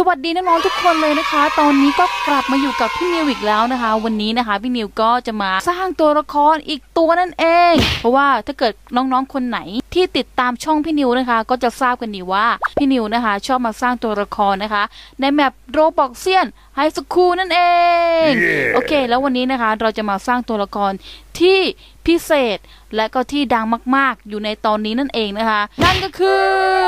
วัสดีน้องๆทุกคนเลยนะคะตอนนี้ก็กลับมาอยู่กับพี่นิวอีกแล้วนะคะวันนี้นะคะพี่นิวก็จะมาสร้างตัวละครอีกตัวนั่นเองเพราะว่าถ้าเกิดน้องๆคนไหนที่ติดตามช่องพี่นิวนะคะก็จะทราบกันดีว่าพี่นิวนะคะชอบมาสร้างตัวละครนะคะในแมปโรบ็อกเซียนไฮสคูลนั่นเอง โอเคแล้ววันนี้นะคะเราจะมาสร้างตัวละครที่พิเศษและก็ที่ดังมากๆอยู่ในตอนนี้นั่นเองนะคะนั่นก็คือ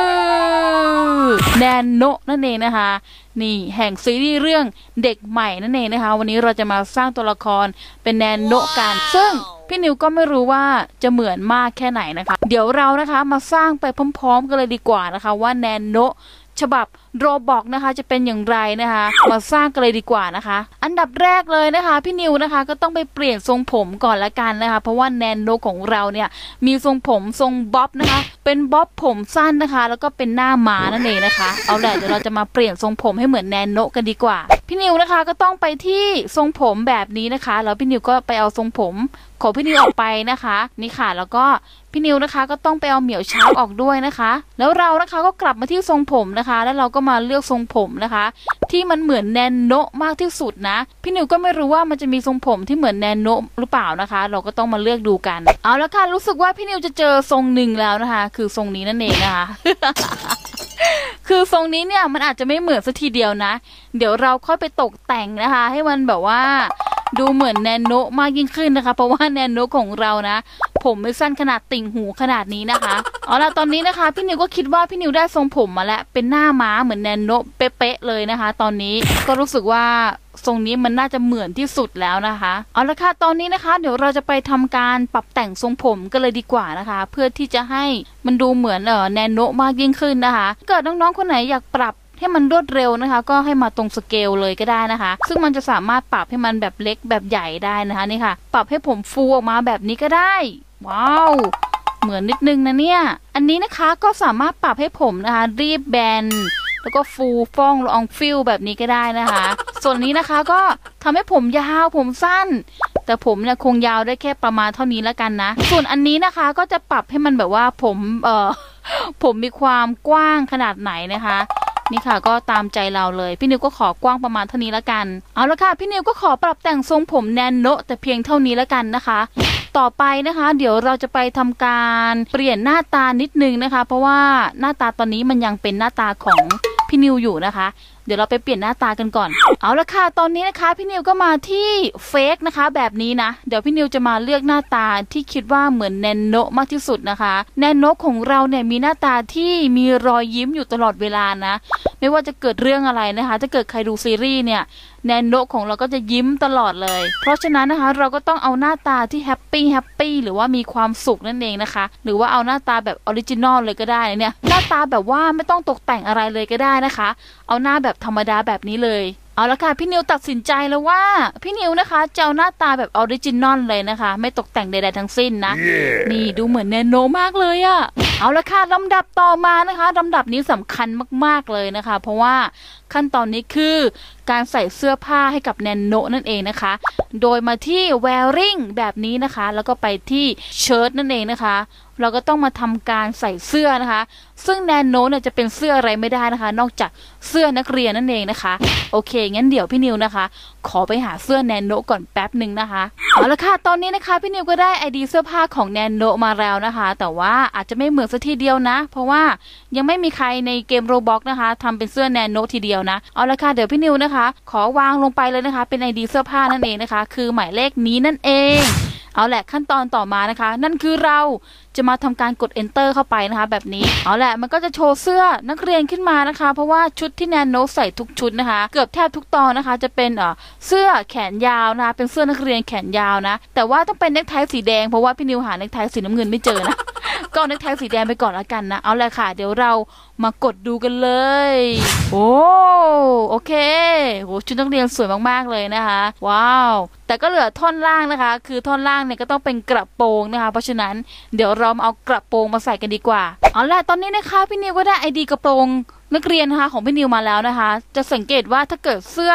แนนโนะนั่นเองนะคะนี่แห่งซีรีส์เรื่องเด็กใหม่นั่นเองนะคะวันนี้เราจะมาสร้างตัวละครเป็นแนนโนะกันซึ่งพี่นิวก็ไม่รู้ว่าจะเหมือนมากแค่ไหนนะคะเดี๋ยวเรานะคะมาสร้างไปพร้อมๆกันเลยดีกว่านะคะว่าแนนโนะฉบับโรบ็อกนะคะจะเป็นอย่างไรนะคะมาสร้างกันเลยดีกว่านะคะอันดับแรกเลยนะคะพี่นิวนะคะก็ต้องไปเปลี่ยนทรงผมก่อนละกันนะคะเพราะว่าแนนโนะของเราเนี่ยมีทรงผมทรงบ๊อบนะคะเป็นบ๊อบผมสั้นนะคะแล้วก็เป็นหน้าม้านั่นเองนะคะเอาแหละเดี๋ยวเราจะมาเปลี่ยนทรงผมให้เหมือนแนนโนะกันดีกว่าพี่นิวนะคะก็ต้องไปที่ทรงผมแบบนี้นะคะแล้วพี่นิวก็ไปเอาทรงผมของพี่นิวออกไปนะคะนี่ค่ะแล้วก็พี่นิวนะคะก็ต้องไปเอาเหมี่ยวเช้าออกด้วยนะคะแล้วเรานะคะก็กลับมาที่ทรงผมนะคะแล้วเราก็มาเลือกทรงผมนะคะที่มันเหมือนแนนโนะมากที่สุดนะพี่นิวก็ไม่รู้ว่ามันจะมีทรงผมที่เหมือนแนนโนะหรือเปล่านะคะเราก็ต้องมาเลือกดูกันเอาละค่ะรู้สึกว่าพี่นิวจะเจอทรงหนึ่งแล้วนะคะคือทรงนี้นั่นเองนะคะ คือทรงนี้เนี่ยมันอาจจะไม่เหมือนสักทีเดียวนะเดี๋ยวเราค่อยไปตกแต่งนะคะให้มันแบบว่าดูเหมือนแนนโนะมากยิ่งขึ้นนะคะเพราะว่าแนนโนะของเรานะผมไม่สั้นขนาดติ่งหูขนาดนี้นะคะเอาล่ะตอนนี้นะคะพี่นิวก็คิดว่าพี่นิวได้ทรงผมมาแล้วเป็นหน้าม้าเหมือนแนนโนะเป๊ะๆเลยนะคะตอนนี้ก็รู้สึกว่าทรงนี้มันน่าจะเหมือนที่สุดแล้วนะคะเอาละค่ะตอนนี้นะคะเดี๋ยวเราจะไปทำการปรับแต่งทรงผมกันเลยดีกว่านะคะเพื่อที่จะให้มันดูเหมือนแนนโนะมากยิ่งขึ้นนะคะเกิดน้องๆคนไหนอยากปรับให้มันรวดเร็วนะคะก็ให้มาตรงสเกลเลยก็ได้นะคะซึ่งมันจะสามารถปรับให้มันแบบเล็กแบบใหญ่ได้นะคะนี่ค่ะปรับให้ผมฟูออกมาแบบนี้ก็ได้ว้าวเหมือนนิดนึงนะเนี่ยอันนี้นะคะก็สามารถปรับให้ผมนะคะรีบแบนแล้วก็ฟูฟ่องละอองฟิลแบบนี้ก็ได้นะคะส่วนนี้นะคะก็ทำให้ผมยาวผมสั้นแต่ผมเนี่ยคงยาวได้แค่ประมาณเท่านี้แล้วกันนะส่วนอันนี้นะคะก็จะปรับให้มันแบบว่าผมมีความกว้างขนาดไหนนะคะนี่ค่ะก็ตามใจเราเลยพี่นิวก็ขอกว้างประมาณเท่านี้แล้วกันเอาละค่ะพี่นิวก็ขอปรับแต่งทรงผมแนนโนะแต่เพียงเท่านี้แล้วกันนะคะต่อไปนะคะเดี๋ยวเราจะไปทำการเปลี่ยนหน้าตานิดนึงนะคะเพราะว่าหน้าตาตอนนี้มันยังเป็นหน้าตาของพี่นิวอยู่นะคะเดี๋ยวเราไปเปลี่ยนหน้าตากันก่อนเอาละค่ะตอนนี้นะคะพี่นิวก็มาที่เฟกนะคะแบบนี้นะเดี๋ยวพี่นิวจะมาเลือกหน้าตาที่คิดว่าเหมือนแนนโนะมากที่สุดนะคะแนนโนะของเราเนี่ยมีหน้าตาที่มีรอยยิ้มอยู่ตลอดเวลานะไม่ว่าจะเกิดเรื่องอะไรนะคะถ้าเกิดใครดูซีรีส์เนี่ยแนนโนะของเราก็จะยิ้มตลอดเลยเพราะฉะนั้นนะคะเราก็ต้องเอาหน้าตาที่แฮปปี้หรือว่ามีความสุขนั่นเองนะคะหรือว่าเอาหน้าตาแบบออริจินอลเลยก็ได้เนี่ยหน้าตาแบบว่าไม่ต้องตกแต่งอะไรเลยก็ได้นะคะเอาหน้าแบบธรรมดาแบบนี้เลยเอาละค่ะพี่นิวตัดสินใจแล้วว่าพี่นิวนะคะจะเอาหน้าตาแบบออริจินอลเลยนะคะไม่ตกแต่งใดๆทั้งสิ้นนะ นี่ดูเหมือนแนนโนะมากเลยอะเอาละค่ะลำดับต่อมานะคะลำดับนี้สำคัญมากๆเลยนะคะเพราะว่าขั้นตอนนี้คือการใส่เสื้อผ้าให้กับแนนโนะนั่นเองนะคะโดยมาที่ wearing แบบนี้นะคะแล้วก็ไปที่ shirt นั่นเองนะคะเราก็ต้องมาทำการใส่เสื้อนะคะซึ่งแนนโนะเนี่ยจะเป็นเสื้ออะไรไม่ได้นะคะนอกจากเสื้อนักเรียนนั่นเองนะคะโอเคงั้นเดี๋ยวพี่นิวนะคะขอไปหาเสื้อแนนโนะก่อนแป๊บหนึ่งนะคะเอาละค่ะตอนนี้นะคะพี่นิวก็ได้ไอดีเสื้อผ้าของแนนโนะมาแล้วนะคะแต่ว่าอาจจะไม่เหมือนสักทีเดียวนะเพราะว่ายังไม่มีใครในเกมโรบ็อกนะคะทำเป็นเสื้อแนนโนะทีเดียวนะเอาละค่ะเดี๋ยวพี่นิวนะคะขอวางลงไปเลยนะคะเป็นไอดีเสื้อผ้านั่นเองนะคะคือหมายเลขนี้นั่นเองเอาแหละขั้นตอนต่อมานะคะนั่นคือเราจะมาทำการกด enter เข้าไปนะคะแบบนี้เอาแหละมันก็จะโชว์เสื้อนักเรียนขึ้นมานะคะเพราะว่าชุดที่แนนโนะใส่ทุกชุดนะคะเกือบแทบทุกตอนนะคะจะเป็นเสื้อแขนยาวนะคะเป็นเสื้อนักเรียนแขนยาวนะแต่ว่าต้องเป็นเนคไทสีแดงเพราะว่าพี่นิวหาเนคไทสีน้ำเงินไม่เจอนะ ก็เนคไทสีแดงไปก่อนละกันนะเอาแหละค่ะเดี๋ยวเรามากดดูกันเลยโอเคโหชุดนักเรียนสวยมากๆเลยนะคะว้าวแต่ก็เหลือท่อนล่างนะคะคือท่อนล่างเนี่ยก็ต้องเป็นกระโปรงนะคะเพราะฉะนั้นเดี๋ยวเราเอากระโปรงมาใส่กันดีกว่าเอาล่ะตอนนี้นะคะพี่นิวก็ได้ไอดีกระโปรงนักเรียนนะคะของพี่นิวมาแล้วนะคะจะสังเกตว่าถ้าเกิดเสื้อ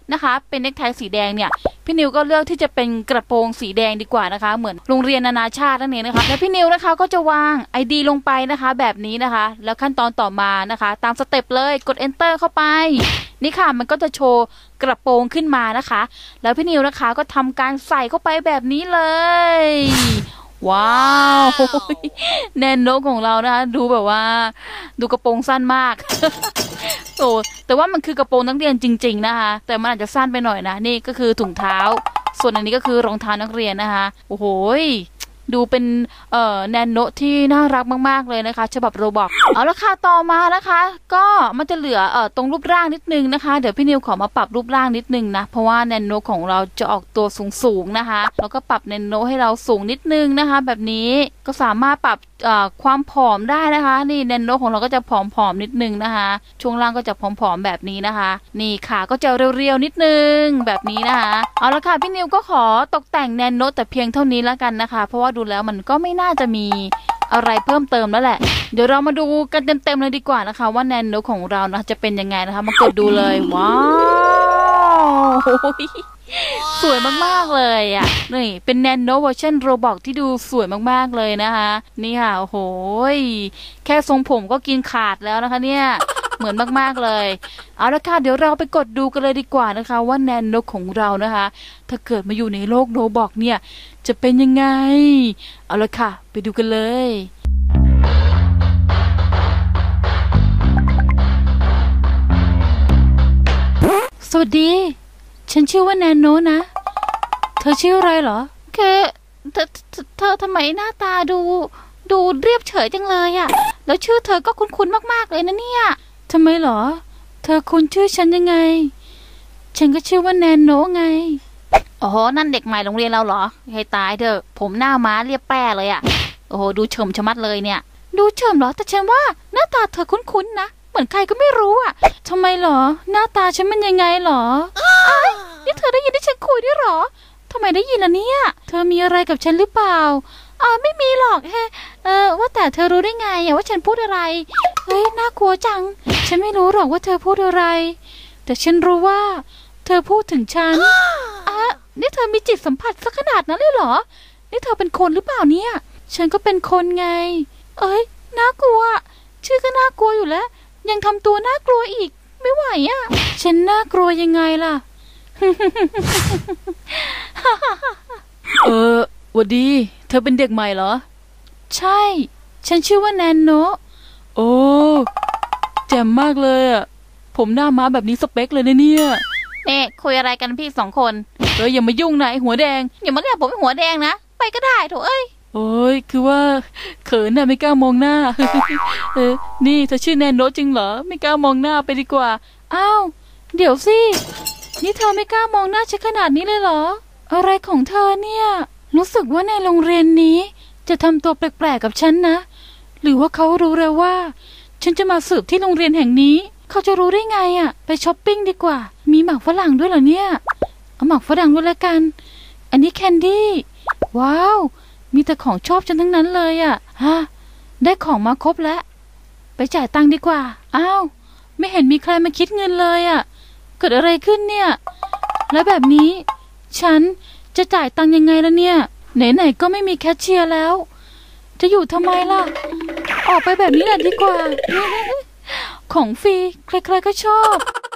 นะคะเป็นเนคไทสีแดงเนี่ยพี่นิวก็เลือกที่จะเป็นกระโปรงสีแดงดีกว่านะคะเหมือนโรงเรียนนานาชาตินั่นเองนะคะแล้วพี่นิวนะคะก็จะวาง ID ลงไปนะคะแบบนี้นะคะแล้วขั้นตอนต่อมานะคะตามสเต็ปเลยกด enter เข้าไปนี่ค่ะมันก็จะโชว์กระโปรงขึ้นมานะคะแล้วพี่นิวนะคะก็ทำการใส่เข้าไปแบบนี้เลยว้าวแนนโนของเรานะคะดูแบบว่าดูกระโปรงสั้นมากโอ้แต่ว่ามันคือกระโปรงนักเรียนจริงๆนะคะแต่มันอาจจะสั้นไปหน่อยนะนี่ก็คือถุงเท้าส่วนอันนี้ก็คือรองเท้านักเรียนนะคะโอ้โหดูเป็นแนนโนที่น่ารักมากๆเลยนะคะฉบับโรบอกเอาละค่ะต่อมานะคะก็มันจะเหลือตรงรูปร่างนิดนึงนะคะเดี๋ยวพี่นิวขอมาปรับรูปร่างนิดนึงนะเพราะว่าแนนโนของเราจะออกตัวสูงๆนะคะแล้วก็ปรับแนนโนให้เราสูงนิดนึงนะคะแบบนี้ก็สามารถปรับความผอมได้นะคะนี่แนนโนของเราก็จะผอมๆนิดนึงนะคะช่วงล่างก็จะผอมๆแบบนี้นะคะนี่ขาก็จะเรียวๆนิดนึงแบบนี้นะคะเอาละค่ะพี่นิวก็ขอตกแต่งแนนโนแต่เพียงเท่านี้แล้วกันนะคะเพราะว่าดูแล้วมันก็ไม่น่าจะมีอะไรเพิ่มเติมแล้วแหละเดี๋ยวเรามาดูกันเต็มๆเลยดีกว่านะคะว่าแนนโนของเรานะจะเป็นยังไงนะคะมากดดูเลยว้าวสวยมากๆเลยอ่ะนี่เป็นแนนโนเวอร์ชันโรบอกที่ดูสวยมากๆเลยนะคะนี่ค่ะโอ้โหแค่ทรงผมก็กินขาดแล้วนะคะเนี่ยเหมือนมากๆเลยเอาละค่ะเดี๋ยวเราไปกดดูกันเลยดีกว่านะคะว่าแนนโนของเรานะคะถ้าเกิดมาอยู่ในโลกโรบอกเนี่ยจะเป็นยังไงเอาละค่ะไปดูกันเลยสวัสดีฉันชื่อว่าแนนโนนะเธอชื่ออะไรเหรอคือเธอทำไมหน้าตาดูเรียบเฉยจังเลยอะแล้วชื่อเธอก็คุ้นๆมากๆเลยนะเนี่ยทำไมเหรอเธอคุ้นชื่อฉันยังไงฉันก็ชื่อว่าแนนโนไงโอ้โหนั่นเด็กใหม่โรงเรียนเราเหรอให้ตายเถอะผมหน้าม้าเรียบแป้เลยอะโอ้โหดูเฉิมชะมัดเลยเนี่ยดูเฉิมเหรอแต่ฉันว่าหน้าตาเธอคุ้นๆนะเหมือนใครก็ไม่รู้อะทำไมเหรอหน้าตาฉันมันยังไงเหรอนี่เธอได้ยินที่ฉันคุยด้วยเหรอทำไมได้ยินล่ะเนี่ยเธอมีอะไรกับฉันหรือเปล่าไม่มีหรอกว่าแต่เธอรู้ได้ไงว่าฉันพูดอะไรเฮ้ยน่ากลัวจังฉันไม่รู้หรอกว่าเธอพูดอะไรแต่ฉันรู้ว่าเธอพูดถึงฉันนี่เธอมีจิตสัมผัสสักขนาดนั้นเลยเหรอนี่เธอเป็นคนหรือเปล่าเนี่ยฉันก็เป็นคนไงน่ากลัวชื่อก็น่ากลัวอยู่แล้วยังทำตัวน่ากลัวอีกไม่ไหวอ่ะฉันน่ากลัวยังไงล่ะ หวัดดีเธอเป็นเด็กใหม่เหรอใช่ฉันชื่อว่าแนนโนโอ้แจ่มมากเลยอ่ะผมหน้าม้าแบบนี้สเปคเลยนะเนี่ยคุยอะไรกันพี่สองคนอย่ามายุ่งนะไอ้หัวแดงอย่ามาเรียกผมไอ้หัวแดงนะไปก็ได้โถโอ้ยคือว่าเขินน่ะไม่กล้ามองหน้า นี่เธอชื่อแนนโนจริงเหรอไม่กล้ามองหน้าไปดีกว่าอ้าวเดี๋ยวสินี่เธอไม่กล้ามองหน้าฉันขนาดนี้เลยเหรออะไรของเธอเนี่ยรู้สึกว่าในโรงเรียนนี้จะทำตัวแปลกๆกับฉันนะหรือว่าเขารู้แล้วว่าฉันจะมาสืบที่โรงเรียนแห่งนี้เขาจะรู้ได้ไงไปช้อปปิ้งดีกว่ามีหมากฝรั่งด้วยเหรอเนี่ยเอาหมากฝรั่งด้วยละกันอันนี้แคนดี้ว้าวมีแต่ของชอบฉันทั้งนั้นเลยได้ของมาครบแล้วไปจ่ายตังค์ดีกว่าอ้าวไม่เห็นมีใครมาคิดเงินเลยเกิดอะไรขึ้นเนี่ยแล้วแบบนี้ฉันจะจ่ายตังค์ยังไงล่ะเนี่ยไหนๆก็ไม่มีแคชเชียร์แล้วจะอยู่ทำไมล่ะออกไปแบบนี้แหละดีกว่า ของฟรีใครๆก็ชอบ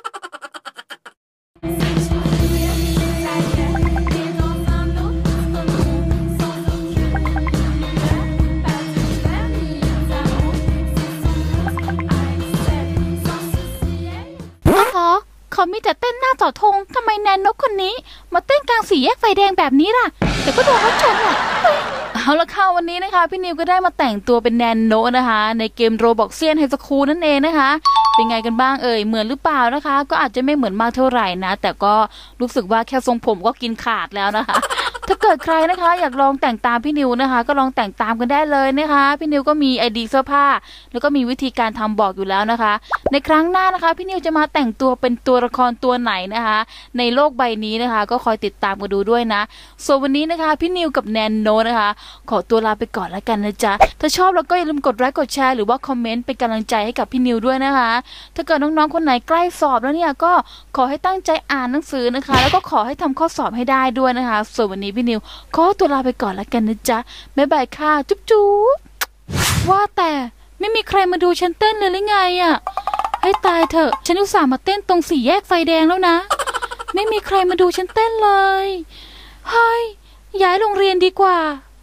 เขามีแต่เต้นหน้าต่อธงทำไมแนนนกคนนี้มาเต้นกลางสี่แยกไฟแดงแบบนี้ล่ะแต่ก็โดนรถชนเอาละค่ะวันนี้นะคะพี่นิวก็ได้มาแต่งตัวเป็นแนนโนนะคะในเกมโรบอกเซียนไฮสคูลนั่นเองนะคะเป็นไงกันบ้างเหมือนหรือเปล่านะคะก็อาจจะไม่เหมือนมากเท่าไหร่นะแต่ก็รู้สึกว่าแค่ทรงผมก็กินขาดแล้วนะคะถ้าเกิดใครนะคะอยากลองแต่งตามพี่นิวนะคะก็ลองแต่งตามกันได้เลยนะคะพี่นิวก็มีไอดีเสื้อผ้าแล้วก็มีวิธีการทำบอกอยู่แล้วนะคะในครั้งหน้านะคะพี่นิวจะมาแต่งตัวเป็นตัวละครตัวไหนนะคะในโลกใบนี้นะคะก็คอยติดตามกันดูด้วยนะส่วนวันนี้นะคะพี่นิวกับแนนโนนะคะขอตัวลาไปก่อนแล้วกันนะจ๊ะถ้าชอบแล้วก็อย่าลืมกดไลค์กดแชร์หรือว่าคอมเมนต์เป็นกำลังใจให้กับพี่นิวด้วยนะคะถ้าเกิดน้องๆคนไหนใกล้สอบแล้วเนี่ยก็ขอให้ตั้งใจอ่านหนังสือนะคะแล้วก็ขอให้ทำข้อสอบให้ได้ด้วยนะคะส่วนวันนี้พี่นิวขอตัวลาไปก่อนแล้วกันนะจ๊ะบ๊ายบายค่ะจุ๊บจุ๊บว่าแต่ไม่มีใครมาดูฉันเต้นเลยหรือไงอ่ะให้ตายเถอะฉันอุตส่าห์มาเต้นตรงสี่แยกไฟแดงแล้วนะไม่มีใครมาดูฉันเต้นเลยเฮ้ยย้ายโรงเรียนดีกว่า